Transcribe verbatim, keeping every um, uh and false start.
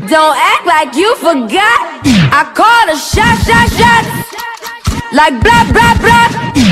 Don't act like you forgot. I called a shot, shot, shot. Like blah, blah, blah.